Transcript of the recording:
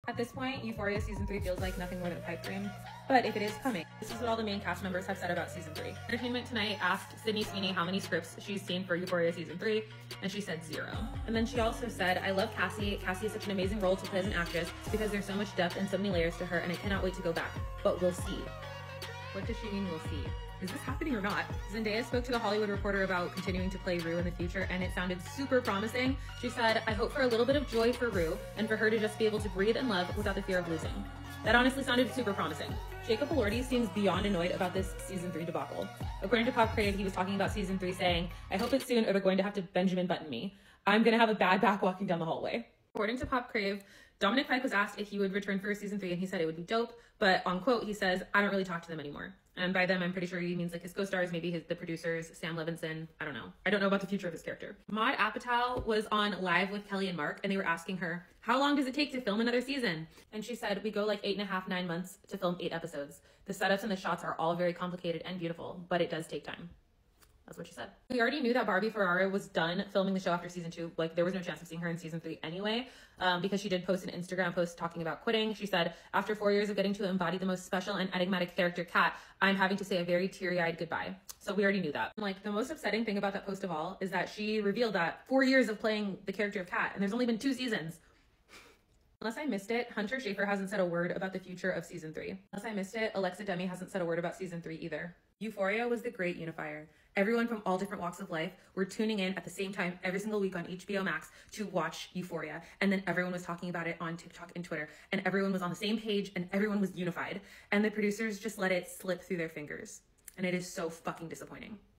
At this point, Euphoria season 3 feels like nothing more than a pipe dream, but if it is coming, this is what all the main cast members have said about season 3. Entertainment Tonight asked Sydney Sweeney how many scripts she's seen for Euphoria season 3, and she said 0. And then she also said, I love Cassie. Cassie is such an amazing role to play as an actress because there's so much depth and so many layers to her, and I cannot wait to go back, but we'll see. What does she mean we'll see? Is this happening or not? Zendaya spoke to The Hollywood Reporter about continuing to play Rue in the future, and it sounded super promising. She said, I hope for a little bit of joy for Rue and for her to just be able to breathe and love without the fear of losing. That honestly sounded super promising. Jacob Elordi seems beyond annoyed about this season 3 debacle. According to Pop Crave, he was talking about season 3 saying, I hope it's soon or they're going to have to Benjamin Button me. I'm gonna have a bad back walking down the hallway. According to Pop Crave, Dominic Fike was asked if he would return for season 3, and he said it would be dope, but on quote, he says, I don't really talk to them anymore. And by them, I'm pretty sure he means like his co-stars, maybe the producers, Sam Levinson. I don't know. I don't know about the future of his character. Maude Apatow was on Live with Kelly and Mark, and they were asking her, how long does it take to film another season? And she said, we go like 8.5, 9 months to film 8 episodes. The setups and the shots are all very complicated and beautiful, but it does take time. That's what she said. We already knew that Barbie Ferrara was done filming the show after season 2. Like, there was no chance of seeing her in season 3 anyway, because she did post an Instagram post talking about quitting. She said, after 4 years of getting to embody the most special and enigmatic character, Kat, I'm having to say a very teary-eyed goodbye. So we already knew that. Like, the most upsetting thing about that post of all is that she revealed that 4 years of playing the character of Kat, and there's only been 2 seasons. Unless I missed it, Hunter Schafer hasn't said a word about the future of season 3. Unless I missed it, Alexa Demi hasn't said a word about season 3 either. Euphoria was the great unifier. Everyone from all different walks of life were tuning in at the same time every single week on HBO Max to watch Euphoria. And then everyone was talking about it on TikTok and Twitter. And everyone was on the same page and everyone was unified. And the producers just let it slip through their fingers. And it is so fucking disappointing.